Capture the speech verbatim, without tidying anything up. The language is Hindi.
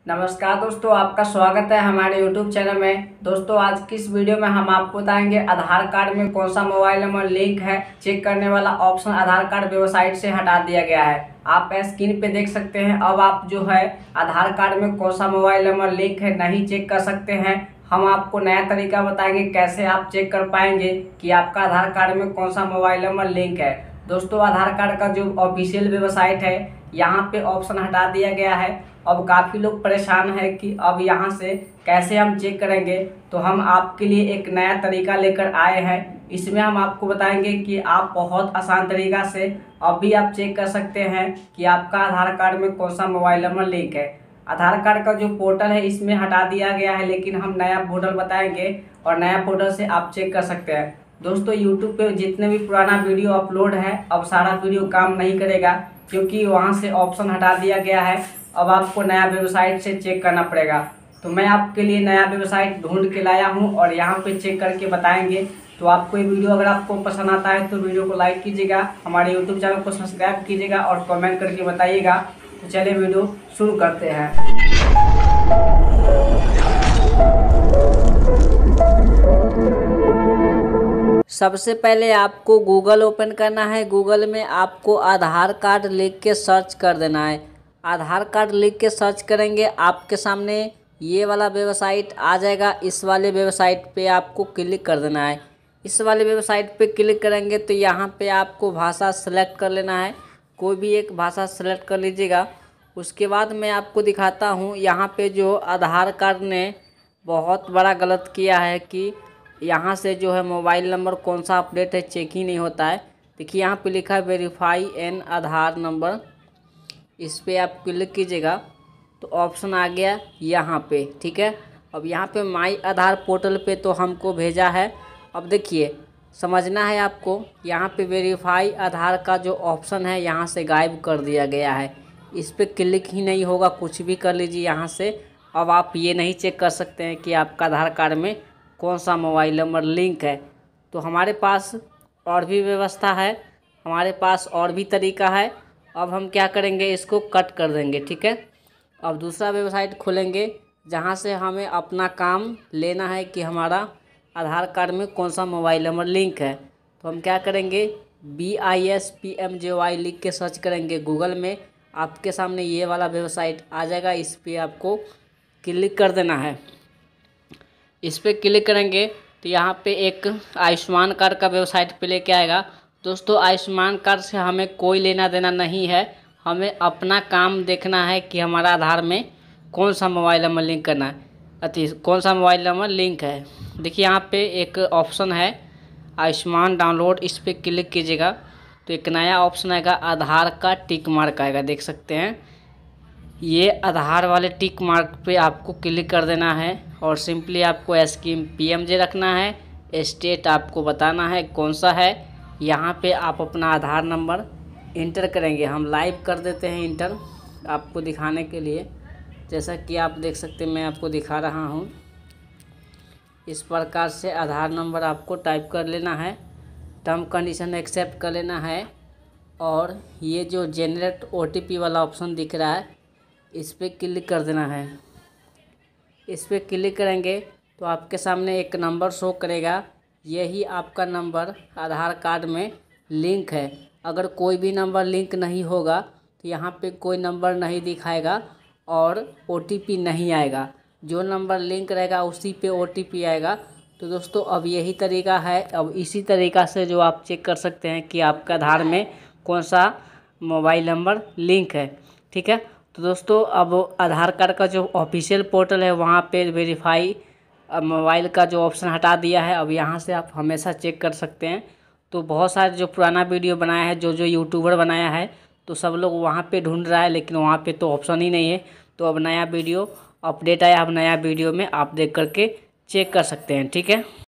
नमस्कार दोस्तों, आपका स्वागत है हमारे यूट्यूब चैनल में। दोस्तों आज की इस वीडियो में हम आपको बताएंगे आधार कार्ड में कौन सा मोबाइल नंबर लिंक है। चेक करने वाला ऑप्शन आधार कार्ड वेबसाइट से हटा दिया गया है। आप स्क्रीन पे देख सकते हैं। अब आप जो है आधार कार्ड में कौन सा मोबाइल नंबर लिंक है नहीं चेक कर सकते हैं। हम आपको नया तरीका बताएंगे कैसे आप चेक कर पाएंगे कि आपका आधार कार्ड में कौन सा मोबाइल नंबर लिंक है। दोस्तों आधार कार्ड का जो ऑफिशियल वेबसाइट है यहाँ पे ऑप्शन हटा दिया गया है। अब काफ़ी लोग परेशान है कि अब यहाँ से कैसे हम चेक करेंगे, तो हम आपके लिए एक नया तरीका लेकर आए हैं। इसमें हम आपको बताएंगे कि आप बहुत आसान तरीका से अब भी आप चेक कर सकते हैं कि आपका आधार कार्ड में कौन सा मोबाइल नंबर लिंक है। आधार कार्ड का जो पोर्टल है इसमें हटा दिया गया है, लेकिन हम नया पोर्टल बताएंगे और नया पोर्टल से आप चेक कर सकते हैं। दोस्तों यूट्यूब पे जितने भी पुराना वीडियो अपलोड है अब सारा वीडियो काम नहीं करेगा, क्योंकि वहाँ से ऑप्शन हटा दिया गया है। अब आपको नया वेबसाइट से चेक करना पड़ेगा। तो मैं आपके लिए नया वेबसाइट ढूंढ के लाया हूँ और यहाँ पे चेक करके बताएंगे। तो आपको ये वीडियो अगर आपको पसंद आता है तो वीडियो को लाइक कीजिएगा, हमारे यूट्यूब चैनल को सब्सक्राइब कीजिएगा और कमेंट करके बताइएगा। तो चलिए वीडियो शुरू करते हैं। सबसे पहले आपको गूगल ओपन करना है। गूगल में आपको आधार कार्ड लिख के सर्च कर देना है। आधार कार्ड लिख के सर्च करेंगे आपके सामने ये वाला वेबसाइट आ जाएगा। इस वाले वेबसाइट पे आपको क्लिक कर देना है। इस वाले वेबसाइट पे क्लिक करेंगे तो यहाँ पे आपको भाषा सेलेक्ट कर लेना है। कोई भी एक भाषा सेलेक्ट कर लीजिएगा। उसके बाद मैं आपको दिखाता हूँ यहाँ पे जो आधार कार्ड ने बहुत बड़ा गलत किया है कि यहाँ से जो है मोबाइल नंबर कौन सा अपडेट है चेक ही नहीं होता है। देखिए यहाँ पे लिखा है वेरीफाई एन आधार नंबर, इस पर आप क्लिक कीजिएगा तो ऑप्शन आ गया यहाँ पे। ठीक है, अब यहाँ पे माई आधार पोर्टल पे तो हमको भेजा है। अब देखिए समझना है आपको, यहाँ पे वेरीफाई आधार का जो ऑप्शन है यहाँ से गायब कर दिया गया है। इस पर क्लिक ही नहीं होगा, कुछ भी कर लीजिए यहाँ से। अब आप ये नहीं चेक कर सकते हैं कि आपका आधार कार्ड में कौन सा मोबाइल नंबर लिंक है। तो हमारे पास और भी व्यवस्था है, हमारे पास और भी तरीका है। अब हम क्या करेंगे, इसको कट कर देंगे। ठीक है, अब दूसरा वेबसाइट खोलेंगे जहां से हमें अपना काम लेना है कि हमारा आधार कार्ड में कौन सा मोबाइल नंबर लिंक है। तो हम क्या करेंगे, B I S P M J Y लिख के सर्च करेंगे गूगल में। आपके सामने ये वाला वेबसाइट आ जाएगा, इस पर आपको क्लिक कर देना है। इस पर क्लिक करेंगे तो यहाँ पे एक आयुष्मान कार्ड का वेबसाइट पे लेके आएगा। दोस्तों आयुष्मान कार्ड से हमें कोई लेना देना नहीं है, हमें अपना काम देखना है कि हमारा आधार में कौन सा मोबाइल नंबर लिंक करना है, अति कौन सा मोबाइल नंबर लिंक है। देखिए यहाँ पे एक ऑप्शन है आयुष्मान डाउनलोड, इस पर क्लिक कीजिएगा तो एक नया ऑप्शन आएगा आधार का टिक मार्क आएगा। देख सकते हैं ये आधार वाले टिक मार्क पे आपको क्लिक कर देना है और सिंपली आपको स्कीम पीएमजे रखना है। स्टेट आपको बताना है कौन सा है। यहाँ पे आप अपना आधार नंबर इंटर करेंगे। हम लाइव कर देते हैं इंटर आपको दिखाने के लिए। जैसा कि आप देख सकते हैं मैं आपको दिखा रहा हूँ। इस प्रकार से आधार नंबर आपको टाइप कर लेना है, टर्म कंडीशन एक्सेप्ट कर लेना है और ये जो जेनरेट ओटीपी वाला ऑप्शन दिख रहा है इस पर क्लिक कर देना है। इस पर क्लिक करेंगे तो आपके सामने एक नंबर शो करेगा, यही आपका नंबर आधार कार्ड में लिंक है। अगर कोई भी नंबर लिंक नहीं होगा तो यहाँ पे कोई नंबर नहीं दिखाएगा और ओटीपी नहीं आएगा। जो नंबर लिंक रहेगा उसी पे ओटीपी आएगा। तो दोस्तों अब यही तरीका है। अब इसी तरीका से जो आप चेक कर सकते हैं कि आपका आधार में कौन सा मोबाइल नंबर लिंक है। ठीक है, तो दोस्तों अब आधार कार्ड का जो ऑफिशियल पोर्टल है वहाँ पे वेरीफाई मोबाइल का जो ऑप्शन हटा दिया है। अब यहाँ से आप हमेशा चेक कर सकते हैं। तो बहुत सारे जो पुराना वीडियो बनाया है, जो जो यूट्यूबर बनाया है, तो सब लोग वहाँ पे ढूंढ रहा है, लेकिन वहाँ पे तो ऑप्शन ही नहीं है। तो अब नया वीडियो अपडेट आया, अब नया वीडियो में आप देख करके चेक कर सकते हैं। ठीक है।